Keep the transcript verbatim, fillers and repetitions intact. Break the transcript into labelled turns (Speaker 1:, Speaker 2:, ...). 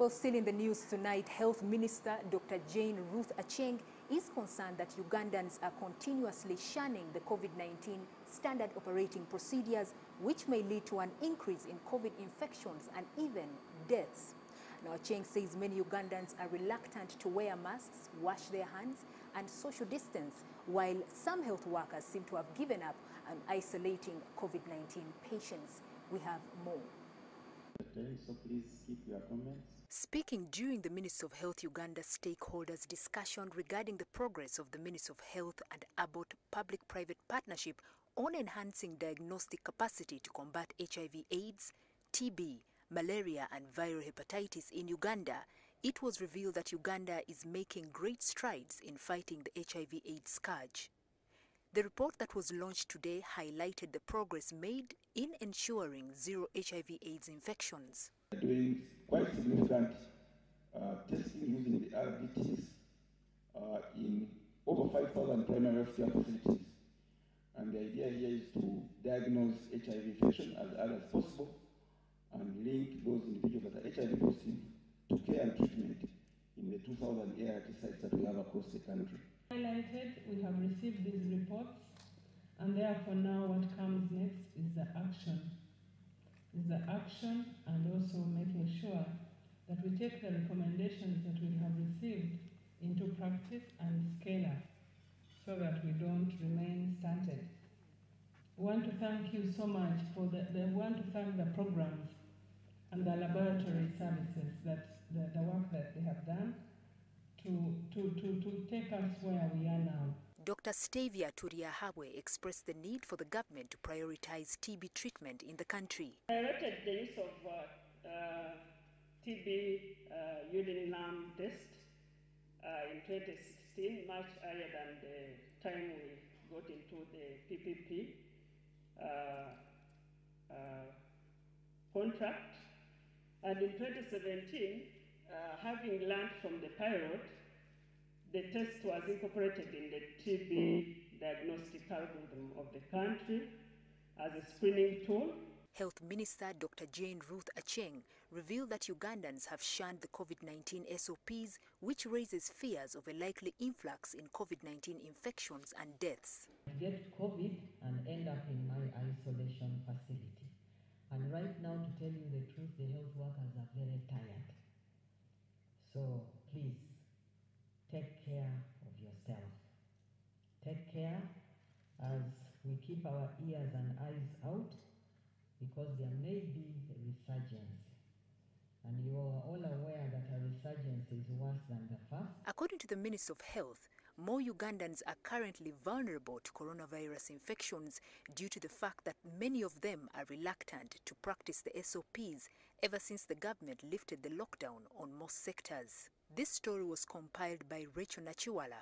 Speaker 1: Well, still in the news tonight, Health Minister Doctor Jane Ruth Aceng is concerned that Ugandans are continuously shunning the COVID nineteen standard operating procedures, which may lead to an increase in COVID infections and even deaths. Now, Aceng says many Ugandans are reluctant to wear masks, wash their hands, and social distance, while some health workers seem to have given up on isolating COVID nineteen patients. We have more.
Speaker 2: So please keep your comments.
Speaker 1: Speaking during the Ministry of Health Uganda stakeholders discussion regarding the progress of the Ministry of Health and Abbott public-private partnership on enhancing diagnostic capacity to combat H I V AIDS, T B, malaria and viral hepatitis in Uganda, it was revealed that Uganda is making great strides in fighting the H I V AIDS scourge. The report that was launched today highlighted the progress made in ensuring zero H I V AIDS infections.
Speaker 2: Doing quite significant uh, testing using the R D Ts uh, in over five thousand primary health care facilities. And the idea here is to diagnose H I V infection as early as possible and link those individuals that are H I V positive to care and treatment in the two thousand A R T sites that we have across the country.
Speaker 3: Highlighted, we have received these reports, and therefore now what comes next is the action. Is the action and also making sure that we take the recommendations that we have received into practice and scale up so that we don't remain stunted. We want to thank you so much for the, the we want to thank the programs and the laboratory services that the, the work that they have done to, to, to, to take us where we are now.
Speaker 1: Doctor Stavia Turiahabwe expressed the need for the government to prioritize T B treatment in the country.
Speaker 4: I directed the use of uh, uh, T B uh, urine lung test uh, in twenty sixteen, much earlier than the time we got into the P P P uh, uh, contract. And in twenty seventeen, uh, having learned from the pilot, the test was incorporated in the T B diagnostic algorithm of the country as a screening tool.
Speaker 1: Health Minister Doctor Jane Ruth Aceng revealed that Ugandans have shunned the COVID nineteen S O Ps, which raises fears of a likely influx in COVID nineteen infections and deaths.
Speaker 5: Get COVID and end up in my isolation facility. And right now, to tell you the truth, the health workers are very tired. So please, take care of yourself. Take care as we keep our ears and eyes out, because there may be a resurgence. And you are all aware that a resurgence is worse than the first.
Speaker 1: According to the Ministry of Health, more Ugandans are currently vulnerable to coronavirus infections due to the fact that many of them are reluctant to practice the S O Ps ever since the government lifted the lockdown on most sectors. This story was compiled by Rachel Nachiwala